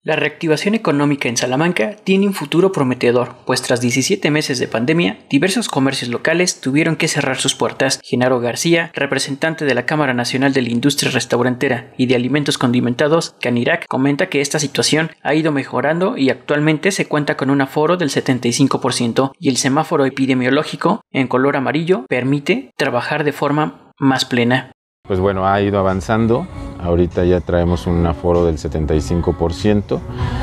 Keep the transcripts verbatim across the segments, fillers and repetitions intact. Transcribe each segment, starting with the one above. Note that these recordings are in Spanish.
La reactivación económica en Salamanca tiene un futuro prometedor, pues tras diecisiete meses de pandemia, diversos comercios locales tuvieron que cerrar sus puertas. Genaro García, representante de la Cámara Nacional de la Industria Restaurantera y de Alimentos Condimentados, Canirac, comenta que esta situación ha ido mejorando y actualmente se cuenta con un aforo del setenta y cinco por ciento y el semáforo epidemiológico, en color amarillo, permite trabajar de forma más plena. Pues bueno, ha ido avanzando. Ahorita ya traemos un aforo del setenta y cinco por ciento.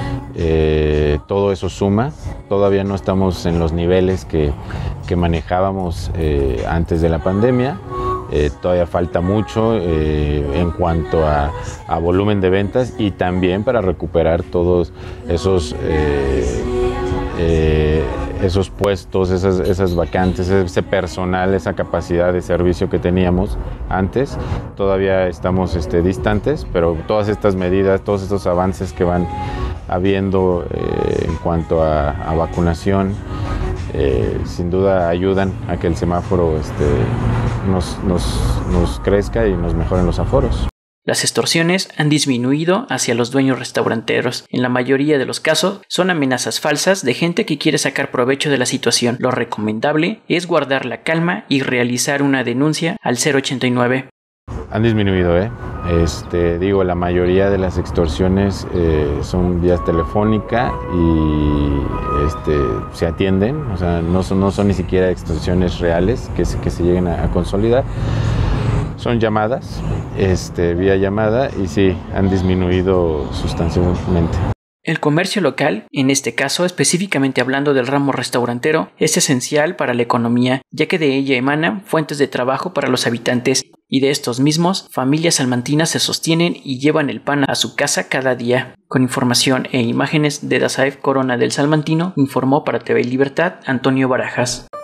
Eh, todo eso suma. Todavía no estamos en los niveles que, que manejábamos eh, antes de la pandemia. Eh, todavía falta mucho eh, en cuanto a, a volumen de ventas y también para recuperar todos esos eh, eh, esos puestos, esas, esas vacantes, ese personal, esa capacidad de servicio que teníamos antes. Todavía estamos este, distantes, pero todas estas medidas, todos estos avances que van habiendo eh, en cuanto a, a vacunación, eh, sin duda ayudan a que el semáforo este, nos, nos, nos crezca y nos mejoren los aforos. Las extorsiones han disminuido hacia los dueños restauranteros. En la mayoría de los casos son amenazas falsas de gente que quiere sacar provecho de la situación. Lo recomendable es guardar la calma y realizar una denuncia al cero ochenta y nueve. Han disminuido, ¿eh? Este, digo, la mayoría de las extorsiones eh, son vías telefónica y este, se atienden, o sea, no son, no son ni siquiera extorsiones reales que se, que se lleguen a, a consolidar. Son llamadas, este, vía llamada, y sí, han disminuido sustancialmente. El comercio local, en este caso específicamente hablando del ramo restaurantero, es esencial para la economía, ya que de ella emanan fuentes de trabajo para los habitantes, y de estos mismos, familias salmantinas se sostienen y llevan el pan a su casa cada día. Con información e imágenes de Dazaef Corona del Salmantino, informó para T V Libertad Antonio Barajas.